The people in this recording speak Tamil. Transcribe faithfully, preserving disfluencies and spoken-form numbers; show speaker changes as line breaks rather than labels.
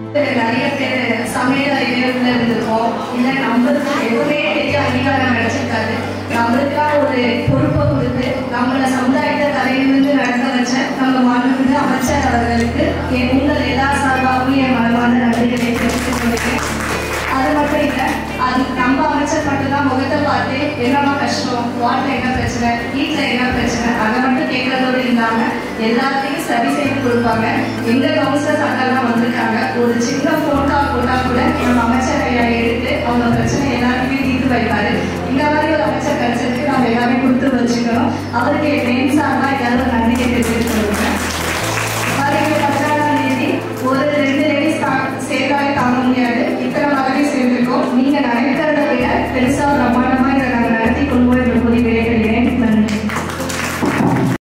நிறைய பேர் சமையல் அறிவுல இருந்திருக்கோம். இல்லை நம்மளுக்கு எதுவுமே பெரிய அங்கீகாரம் கிடைச்சிருக்காது. நம்மளுக்காக ஒரு பொறுப்பை கொடுத்து நம்மளை சமுதாயத்தை தலையிலிருந்து நடத்த வச்ச நம்ம மாண்புமிகு அமைச்சர் அவர்களுக்கு உங்கள் எல்லா சார்பாகவும் என் மனமான நன்றிகளை தெரிவித்துக் கொள்கிறேன். அது மட்டும் இல்லை, அது நம்ம அமைச்சர் மட்டும்தான் முகத்தை பார்த்து என்னமா கஷ்டம், வாட்டில் என்ன பிரச்சனை, வீட்டில் என்ன பிரச்சனை அதை மட்டும் கேட்கறதோடு இல்லாமல் எல்லாத்தையும் சரி செய்து கொடுப்பாங்க. எங்கள் கவுன்சிலர்ஸ் அங்கெல்லாம் வந்திருக்காங்க. ஒரு சின்ன ஃபோன் கால் போட்டால் கூட நம்ம அமைச்சர் ஐயா எடுத்து அவங்க பிரச்சனை எல்லாருமே தீர்த்து வைப்பார். இந்த மாதிரி ஒரு அமைச்சர் கிடைச்சதுக்கு நம்ம எல்லாமே கொடுத்து வச்சுக்கணும். அவருக்கு என் சார்பாக ஏதாவது